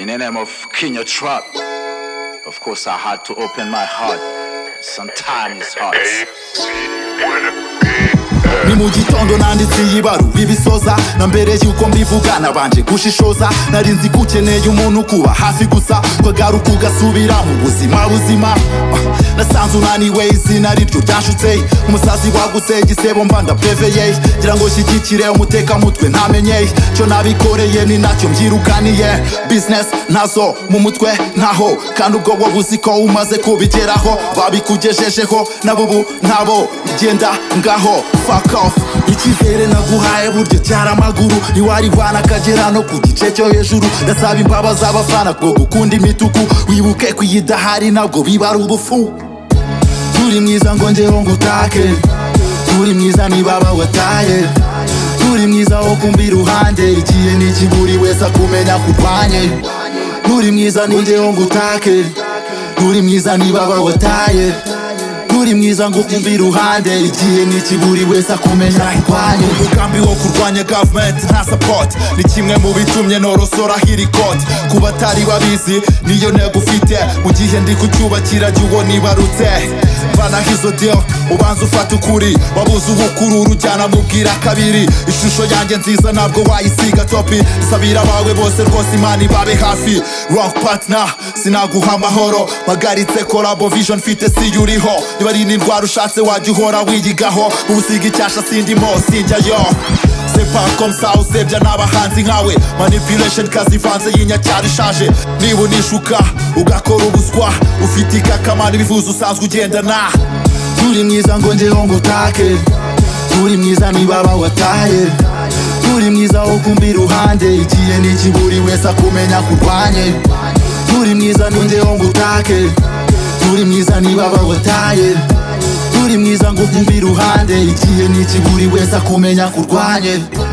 In the name of King of Trap, of course I had to open my heart. Sometimes it's hard. Ni mu gitondo nanditse iyibaru ibisoza na mbere yuko mbivuga nabanje gushishoza narinzi gukeneye umuntu kuba hafi gusa kwagaruka ugasubira mu buzima nasanze unaniwe izina riryo ryashutse umusazi wagutse igisebo mba ndapeveye ngira ngo shyigikire umuteka mutwe ntamenye cyo nabikoreye ni nacyo mbyirukaniye business nazo mu mutwe ntaho kandi ubwo wabuzi ko umaze kubigeraho babikugejejeho nabubu ntabo igenda ngaho fuck off icyizere naguhaye buryo cyara amaguru ntiwarivana akagera no ku gice cyo hejuru ndasaba imbabazi abafana bwo gukunda imituku wibuke kuyidahari nabwo biba ari ubufu turi mwiza ngo ngeho ngutake turi mwiza nibaba wataye turi mwiza wo kumva iruhande igihe n'iki buri wese akumenya kurwanye turi mwiza ni ngeho ngutake turi mwiza nibaba wataye turi mwiza ngo kumva iruhande igihe n'iki buri wese akumenya kurwanye umugambi wo kurwanya government nta support ni kimwe mu bitumye norosora hiri code ku batari babizi niyo ntego ufite mu gihe ndi kucyubakira jya ubona ibarutse mvanaho izo deal ubanza ufata ukuri wabuze ubukuru urujyana mubwira kabiri ishusho yanjye nziza ntabwo wayisiga topi sabira abawe bose rwose imana ibabe hafi wrong partner sinaguha amahoro mpagaritse collabo vision mfite si yuriho niba ari n'indwara ushatse wajya uhora wiyigaho ubusiga icyasha sindimo sinjyayo c'est pas comme ça usebya n'abahanzi nkawe manipulation kazivanze y'inyacyaro ishaje niba unishuka ugakora ubuswa ufite ikakamana ibivuzo usanzwe ugendana turi mwiza ngo ngeho ngutake turi mwiza nibaba wataye turi mwiza wo kumva iruhande igihe n'iki buri wese akumenya kurwanye turi mwiza ni ngeho ngutake turi mwiza nibaba wataye turi mwiza ngo kumva iruhande igihe n'iki buri wese akumenya kurwanye